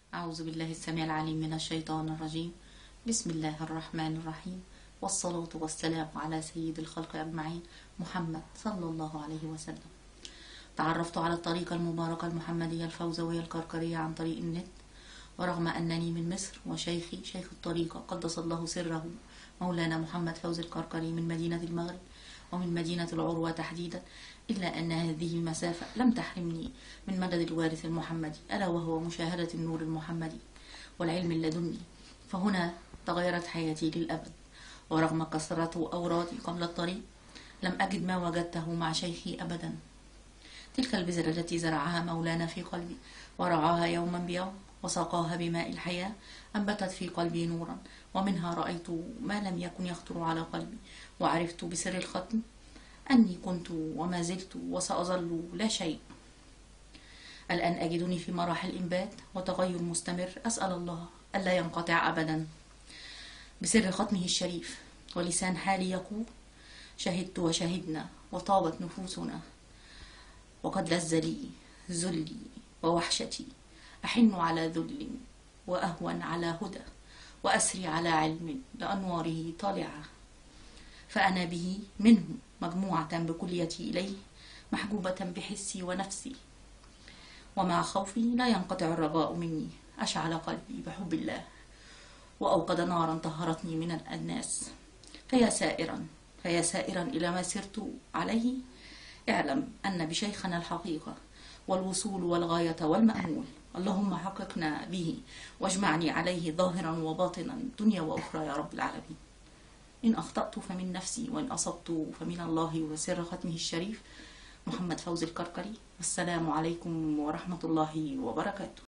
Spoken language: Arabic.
أعوذ بالله السميع العليم من الشيطان الرجيم. بسم الله الرحمن الرحيم، والصلاة والسلام على سيد الخلق أجمعين محمد صلى الله عليه وسلم. تعرفت على الطريقة المباركة المحمدية الفوزوية الكركرية عن طريق النت، ورغم أنني من مصر وشيخي شيخ الطريقة قدس الله سره مولانا محمد فوزي الكركري من مدينة المغرب ومن مدينة العروة تحديدا، إلا أن هذه المسافة لم تحرمني من مدد الوارث المحمدي، ألا وهو مشاهدة النور المحمدي والعلم اللدني. فهنا تغيرت حياتي للأبد، ورغم كثرة أورادي قبل الطريق لم أجد ما وجدته مع شيخي أبدا. تلك البذرة التي زرعها مولانا في قلبي ورعاها يوما بيوم وسقاها بماء الحياة أنبتت في قلبي نورا، ومنها رأيت ما لم يكن يخطر على قلبي، وعرفت بسر الختم أني كنت وما زلت وسأظل لا شيء. الآن أجدني في مراحل إنبات وتغير مستمر، أسأل الله ألا ينقطع أبدا بسر ختمه الشريف. ولسان حالي يقول: شهدت وشهدنا وطابت نفوسنا، وقد لذ لي ذلي ووحشتي، أحن على ذل وأهون على هدى، وأسري على علم لأنواره طالعة، فأنا به منه مجموعة بكليتي إليه، محجوبة بحسي ونفسي، ومع خوفي لا ينقطع الرجاء مني. أشعل قلبي بحب الله وأوقد نارا طهرتني من الأدناس. فيا سائرا إلى ما سرت عليه، اعلم أن بشيخنا الحقيقة والوصول والغاية والمأمول. اللهم حققنا به واجمعني عليه ظاهرا وباطنا دنيا وأخرى يا رب العالمين. إن أخطأت فمن نفسي، وإن أصبت فمن الله وسر ختمه الشريف محمد فوزي الكركري. والسلام عليكم ورحمة الله وبركاته.